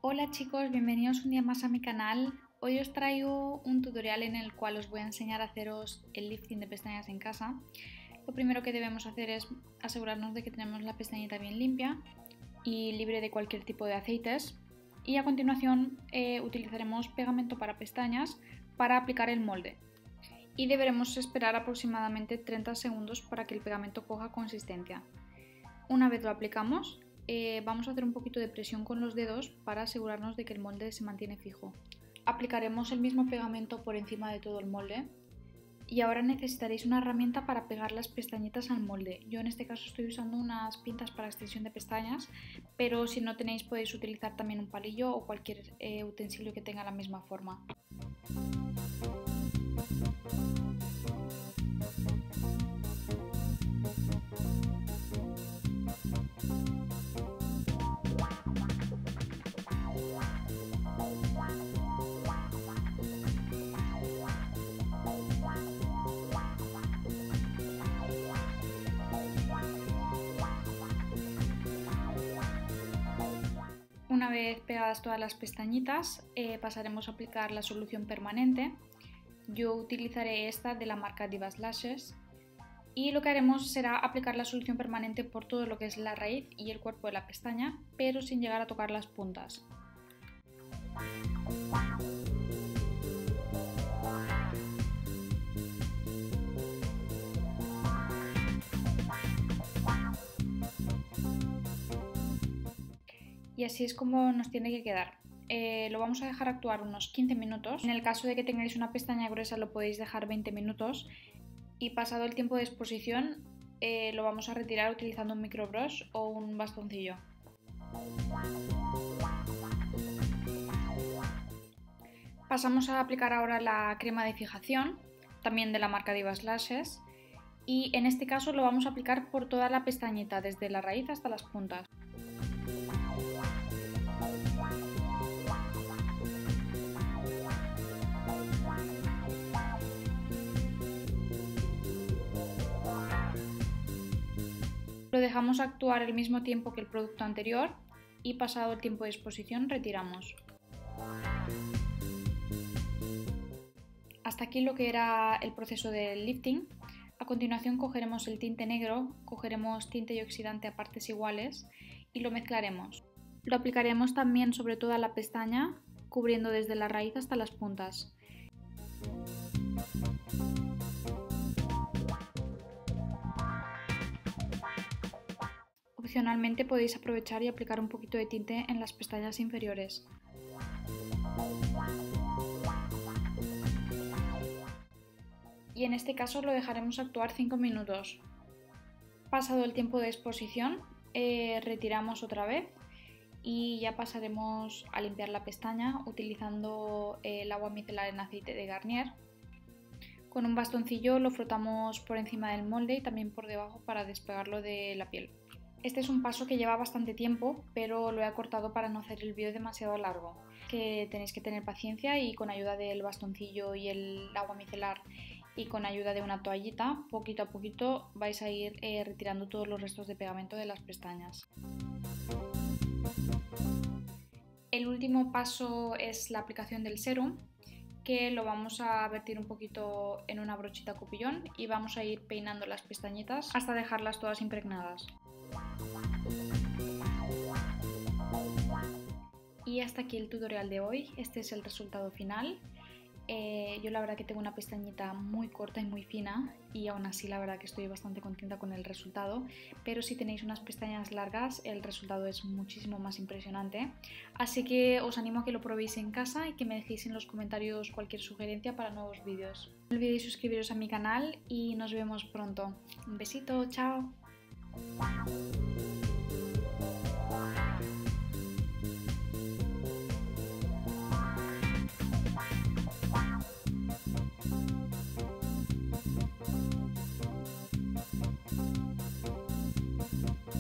Hola chicos, bienvenidos un día más a mi canal. Hoy os traigo un tutorial en el cual os voy a enseñar a haceros el lifting de pestañas en casa. Lo primero que debemos hacer es asegurarnos de que tenemos la pestañita bien limpia y libre de cualquier tipo de aceites. Y a continuación utilizaremos pegamento para pestañas para aplicar el molde. Y deberemos esperar aproximadamente 30 segundos para que el pegamento coja consistencia. Una vez lo aplicamos, vamos a hacer un poquito de presión con los dedos para asegurarnos de que el molde se mantiene fijo. Aplicaremos el mismo pegamento por encima de todo el molde y ahora necesitaréis una herramienta para pegar las pestañitas al molde. Yo en este caso estoy usando unas pinzas para extensión de pestañas, pero si no tenéis podéis utilizar también un palillo o cualquier utensilio que tenga la misma forma. Una vez pegadas todas las pestañitas, pasaremos a aplicar la solución permanente. Yo utilizaré esta de la marca Divas Lashes y lo que haremos será aplicar la solución permanente por todo lo que es la raíz y el cuerpo de la pestaña, pero sin llegar a tocar las puntas. Y así es como nos tiene que quedar. Lo vamos a dejar actuar unos 15 minutos. En el caso de que tengáis una pestaña gruesa lo podéis dejar 20 minutos y pasado el tiempo de exposición lo vamos a retirar utilizando un microbrush o un bastoncillo. Pasamos a aplicar ahora la crema de fijación, también de la marca Divas Lashes, y en este caso lo vamos a aplicar por toda la pestañita, desde la raíz hasta las puntas. Lo dejamos actuar el mismo tiempo que el producto anterior y pasado el tiempo de exposición retiramos. Hasta aquí lo que era el proceso del lifting. A continuación cogeremos el tinte negro, cogeremos tinte y oxidante a partes iguales y lo mezclaremos. Lo aplicaremos también sobre toda la pestaña, cubriendo desde la raíz hasta las puntas. Opcionalmente podéis aprovechar y aplicar un poquito de tinte en las pestañas inferiores. Y en este caso lo dejaremos actuar 5 minutos. Pasado el tiempo de exposición, retiramos otra vez y ya pasaremos a limpiar la pestaña utilizando el agua micelar en aceite de Garnier. Con un bastoncillo lo frotamos por encima del molde y también por debajo para despegarlo de la piel. Este es un paso que lleva bastante tiempo, pero lo he acortado para no hacer el vídeo demasiado largo. Que tenéis que tener paciencia y con ayuda del bastoncillo y el agua micelar y con ayuda de una toallita, poquito a poquito vais a ir retirando todos los restos de pegamento de las pestañas. El último paso es la aplicación del serum, que lo vamos a vertir un poquito en una brochita cupillón y vamos a ir peinando las pestañitas hasta dejarlas todas impregnadas. Y hasta aquí el tutorial de hoy. Este es el resultado final. Yo la verdad que tengo una pestañita muy corta y muy fina y aún así la verdad que estoy bastante contenta con el resultado, pero si tenéis unas pestañas largas el resultado es muchísimo más impresionante, así que os animo a que lo probéis en casa y que me dejéis en los comentarios cualquier sugerencia para nuevos vídeos. No olvidéis suscribiros a mi canal y nos vemos pronto. Un besito, chao.